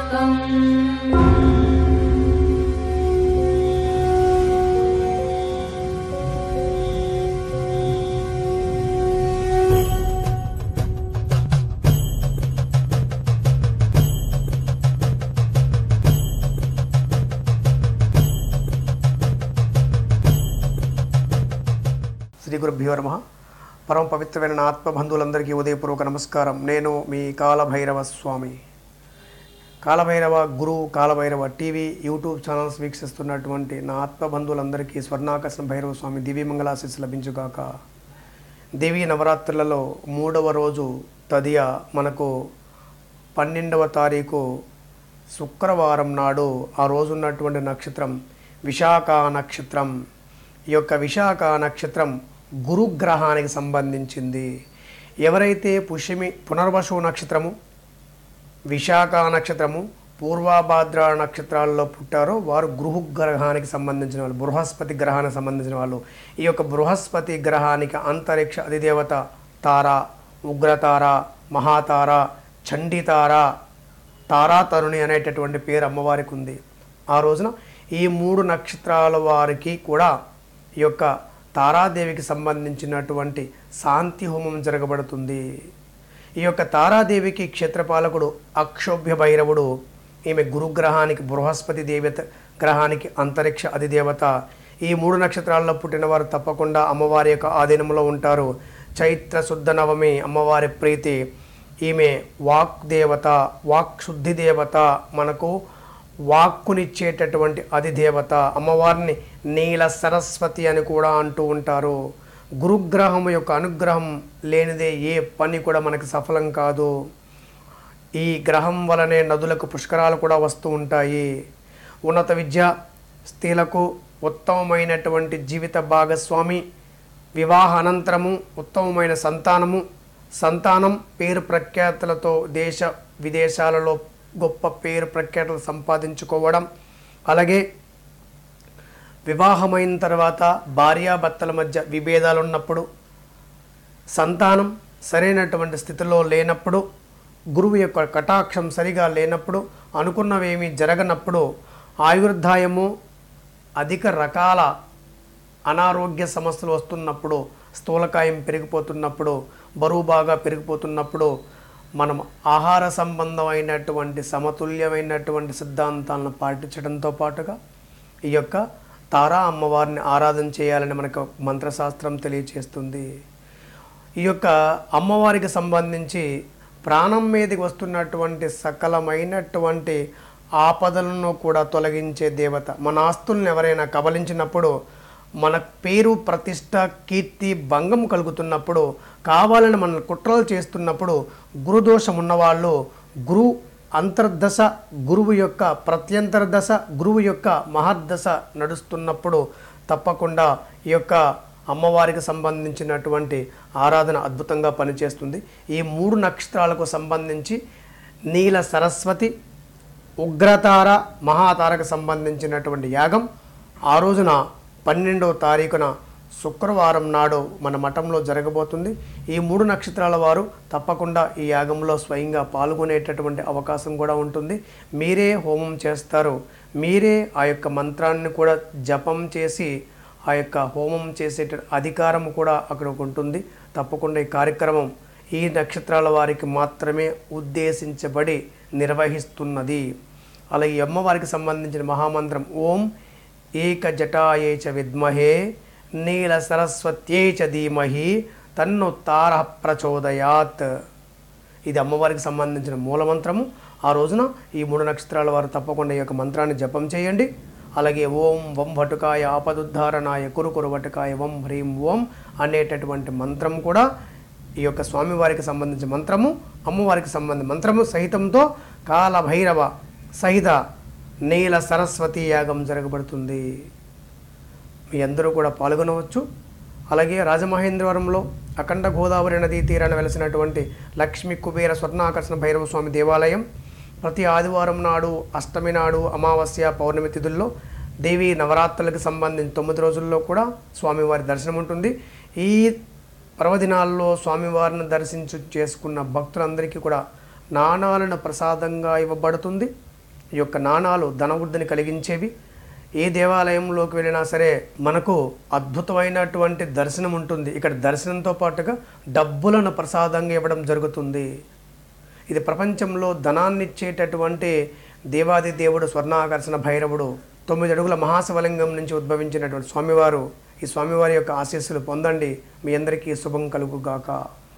శ్రీ గురుభ్యో నమః. పరమ పవిత్రమైన నా ఆత్మబంధువులందరికీ ఉదయపూర్వక నమస్కారం. నేను మీ Kalabhairava Swami. Kalabhairava Guru, Kalabhairava TV YouTube channels వీక్షిస్తున్నటువంటి నా ఆత్మబంధువులందరికీ స్వర్ణాకర్షణ భైరవ స్వామి దివ్యమంగళాశీస్సు లభించుగాక. దేవీ నవరాత్రులలో 3వ రోజు తదియ మనకు 12వ తారీఖు శుక్రవారం నాడు ఆ రోజు ఉన్నటువంటి నక్షత్రం విశాఖ నక్షత్రం. ఈ యొక్క విశాఖ నక్షత్రం గురుగ్రహానికి సంబంధించింది. ఎవరైతే పునర్వసు నక్షత్రము, విశాఖ నక్షత్రము, పూర్వభాద్ర నక్షత్రాల్లో పుట్టారో వారు గురుగ్రహానికి సంబంధించిన వాళ్ళు, బృహస్పతి గ్రహానికి సంబంధించిన వాళ్ళు. ఈ యొక్క బృహస్పతి గ్రహానికి అంతరిక్ష అధిదేవత తార, ఉగ్రతార, మహాతార, చండీతార, తారాతరుణి అనేటటువంటి పేరు అమ్మవారికి ఉంది. ఆ రోజున ఈ 3 నక్షత్రాల వారికి కూడా ఈ యొక్క తారాదేవికి సంబంధించినటువంటి శాంతి హోమం జరగబడుతుంది. ఈ యొక్క తారాదేవికి క్షేత్రపాలకుడు అక్షోభ్య భైరవుడు. ఈమె గురుగ్రహానికి, బృహస్పతి దేవత గ్రహానికి అంతరిక్ష అధిదేవత. ఈ 3 నక్షత్రాల్లో పుట్టిన వారు తప్పకుండా అమ్మవారి యొక్క ఆధీనంలో ఉంటారు. చైత్ర శుద్ధ నవమి అమ్మవారి ప్రీతి. ఈమె వాక్ దేవత, వాక్ శుద్ధి దేవత, మనకు వాక్కునిచ్చేటటువంటి అధిదేవత. అమ్మవారిని నీల సరస్వతి అని కూడా అంటూ ఉంటారు. గురుగ్రహం యొక్క అనుగ్రహం లేనిదే ఏ పని కూడా మనకి సఫలం కాదు. ఈ గ్రహం వలనే నదులకు పుష్కరాలు కూడా వస్తూ ఉంటాయి. ఉన్నత విద్య, స్త్రీలకు ఉత్తమమైనటువంటి జీవిత భాగస్వామి, వివాహ అనంతరము ఉత్తమమైన సంతానం పేరు ప్రఖ్యాతులతో దేశ విదేశాలలో గొప్ప పేరు ప్రఖ్యాతులు సంపాదించుకోవడం, అలాగే వివాహమైన తర్వాత భార్యాభర్తల మధ్య విభేదాలు ఉన్నప్పుడు, సంతానం సరైనటువంటి స్థితిలో లేనప్పుడు, గురువు యొక్క కటాక్షం సరిగా లేనప్పుడు, అనుకున్నవేమీ జరగనప్పుడు, ఆయుర్దాయము, అధిక రకాల అనారోగ్య సమస్యలు వస్తున్నప్పుడు, స్థూలకాయం పెరిగిపోతున్నప్పుడు, బరువు బాగా పెరిగిపోతున్నప్పుడు, మనం ఆహార సంబంధమైనటువంటి సమతుల్యమైనటువంటి సిద్ధాంతాలను పాటించడంతో పాటుగా ఈ యొక్క తారా అమ్మవారిని ఆరాధన చేయాలని మనకు మంత్రశాస్త్రం తెలియచేస్తుంది. ఈ యొక్క అమ్మవారికి సంబంధించి ప్రాణం మీదకి వస్తున్నటువంటి సకలమైనటువంటి ఆపదలను కూడా తొలగించే దేవత. మన ఆస్తులను ఎవరైనా కబలించినప్పుడు, మన పేరు ప్రతిష్ట కీర్తి భంగం కలుగుతున్నప్పుడు, కావాలని మన కుట్రలు చేస్తున్నప్పుడు, గురుదోషం ఉన్నవాళ్ళు గురు అంతర్దశ, గురువు యొక్క ప్రత్యంతర దశ, గురువు యొక్క మహర్దశ నడుస్తున్నప్పుడు తప్పకుండా ఈ యొక్క అమ్మవారికి సంబంధించినటువంటి ఆరాధన అద్భుతంగా పనిచేస్తుంది. ఈ 3 నక్షత్రాలకు సంబంధించి నీల సరస్వతి, ఉగ్రతార, మహాతారకు సంబంధించినటువంటి యాగం ఆ రోజున 12వ తారీఖున శుక్రవారం నాడు మన మఠంలో జరగబోతుంది. ఈ 3 నక్షత్రాల వారు తప్పకుండా ఈ యాగంలో స్వయంగా పాల్గొనేటటువంటి అవకాశం కూడా ఉంటుంది. మీరే హోమం చేస్తారు, మీరే ఆ యొక్క మంత్రాన్ని కూడా జపం చేసి ఆ యొక్క హోమం చేసే అధికారం కూడా అక్కడికి ఉంటుంది. తప్పకుండా ఈ కార్యక్రమం ఈ నక్షత్రాల వారికి మాత్రమే ఉద్దేశించబడి నిర్వహిస్తున్నది. అలాగే ఈ అమ్మవారికి సంబంధించిన మహామంత్రం ఓం ఏకజటాయే చ విద్మహే నీల సరస్వత్యే చ ధీమహి తన్ను తార ప్రచోదయాత్. ఇది అమ్మవారికి సంబంధించిన మూలమంత్రము. ఆ రోజున ఈ 3 నక్షత్రాల వారు తప్పకుండా ఈ యొక్క మంత్రాన్ని జపం చేయండి. అలాగే ఓం వం వటుకాయ ఆపదుద్ధారణాయ కురు వటుకాయ వం హ్రీం ఓం అనేటటువంటి మంత్రం కూడా ఈ యొక్క స్వామివారికి సంబంధించిన మంత్రము, అమ్మవారికి సంబంధించిన మంత్రము సహితంతో కాలభైరవ సహిత నీల సరస్వతి యాగం జరగబడుతుంది. మీ అందరూ కూడా పాల్గొనవచ్చు. అలాగే రాజమహేంద్రవరంలో అఖండ గోదావరి నదీ తీరాన వెలసినటువంటి లక్ష్మీ కుబేర స్వర్ణాకర్షణ భైరవ స్వామి దేవాలయం ప్రతి ఆదివారం నాడు, అష్టమి నాడు, అమావాస్య, పౌర్ణమి తిథుల్లో దేవీ నవరాత్రులకు సంబంధించి 9 రోజుల్లో కూడా స్వామివారి దర్శనం ఉంటుంది. ఈ పర్వదినాల్లో స్వామివారిని చేసుకున్న భక్తులందరికీ కూడా నాణాలను ప్రసాదంగా ఇవ్వబడుతుంది. ఈ యొక్క నాణాలు ధనవృద్ధిని కలిగించేవి. ఏ దేవాలయంలోకి వెళ్ళినా సరే మనకు అద్భుతమైనటువంటి దర్శనం ఉంటుంది. ఇక్కడ దర్శనంతో పాటుగా డబ్బులను ప్రసాదంగా ఇవ్వడం జరుగుతుంది. ఇది ప్రపంచంలో ధనాన్ని ఇచ్చేటటువంటి దేవాది దేవుడు స్వర్ణాకర్షణ భైరవుడు 9 అడుగుల మహాశివలింగం నుంచి ఉద్భవించినటువంటి స్వామివారు. ఈ స్వామివారి యొక్క ఆశీస్సులు పొందండి. మీ అందరికీ శుభం కలుగుగాక.